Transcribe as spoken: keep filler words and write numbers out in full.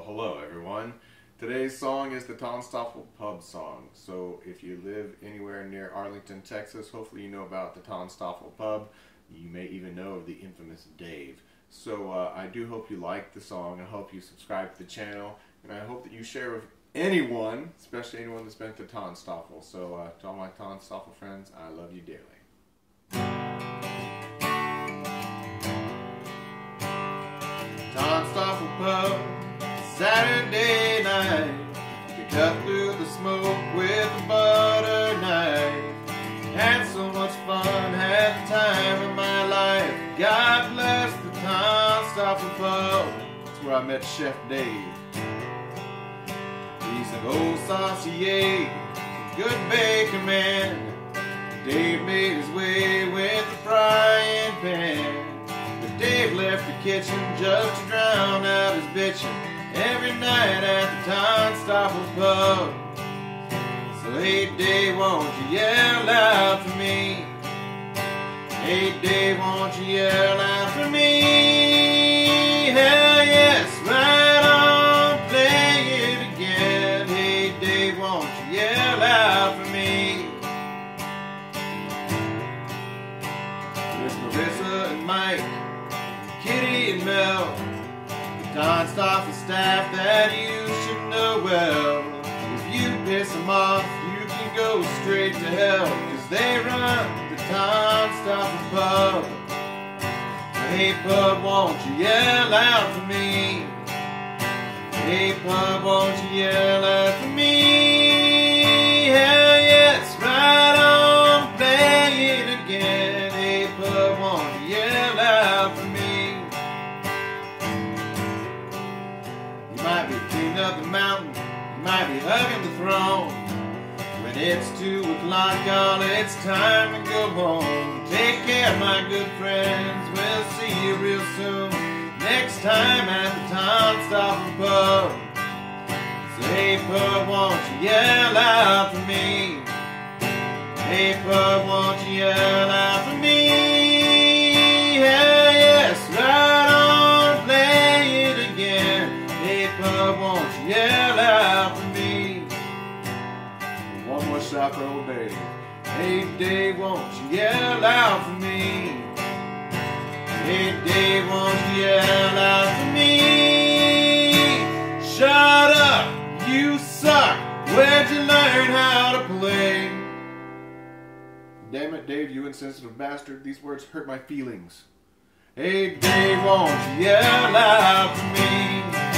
Well, hello everyone. Today's song is the Tanstaafl Pub song. So if you live anywhere near Arlington, Texas, hopefully you know about the Tanstaafl Pub. You may even know of the infamous Dave. So uh, I do hope you like the song. I hope you subscribe to the channel. And I hope that you share with anyone, especially anyone that's been to Tanstaafl. So uh, to all my Tanstaafl friends, I love you dearly. Tanstaafl Pub, Saturday night. You cut through the smoke with a butter knife. Had so much fun, had the time of my life. God bless the Tanstaafl Pub. That's where I met Chef Dave. He's an old saucier, a good baker man. Dave made his way with the frying pan. But Dave left the kitchen just to drown out his bitchin' every night at the Tanstaafl Pub. So hey Dave, won't you yell out for me? Hey Dave, won't you yell out for me? Hell yes, right on, play it again. Hey Dave, won't you yell out for me? There's Marissa and Mike, Kitty and Mel, the Tanstaafl staff that you should know well. If you piss them off, you can go straight to hell, cause they run the Tanstaafl Pub. Hey pub, won't you yell out for me? Hey pub, won't you yell out for me? Hell yes, right on, play it again. Hey pub, won't you yell out for me? You might be king of the mountain, you might be hugging the throne. When it's two o'clock, y'all, it's time to go home. Take care, my good friends, we'll see you real soon. Next time at the Tanstaafl Pub. So hey pub, won't you yell out for me? Hey pub, won't you yell out for me? Hell yes, right on, play it again. Hey pub, won't you yell out for me? One more shot for old Dave. Hey Dave, won't you yell out for me? Hey Dave, won't you yell out for me? Shut up, you suck. Where'd you learn how to play? Damn it, Dave, you insensitive bastard. These words hurt my feelings. Hey Dave, won't you yell out for me?